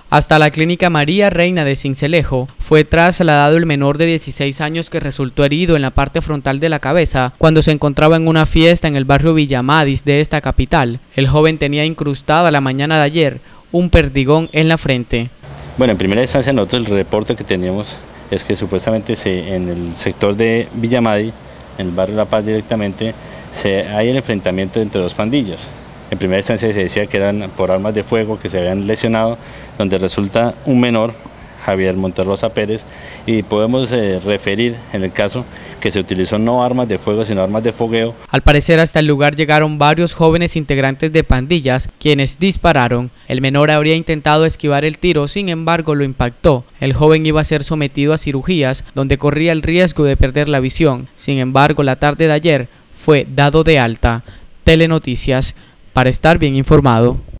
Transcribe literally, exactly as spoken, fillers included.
Hasta la clínica María Reina de Sincelejo fue trasladado el menor de dieciséis años que resultó herido en la parte frontal de la cabeza cuando se encontraba en una fiesta en el barrio Villamadis de esta capital. El joven tenía incrustada la mañana de ayer un perdigón en la frente. Bueno, en primera instancia nosotros el reporte que teníamos es que supuestamente se, en el sector de Villamadis, en el barrio La Paz directamente, se, hay el enfrentamiento entre dos pandillas. En primera instancia se decía que eran por armas de fuego que se habían lesionado, donde resulta un menor, Javier Monterrosa Pérez, y podemos eh, referir en el caso que se utilizó no armas de fuego sino armas de fogueo. Al parecer hasta el lugar llegaron varios jóvenes integrantes de pandillas quienes dispararon. El menor habría intentado esquivar el tiro, sin embargo lo impactó. El joven iba a ser sometido a cirugías donde corría el riesgo de perder la visión. Sin embargo, la tarde de ayer fue dado de alta. Telenoticias, para estar bien informado.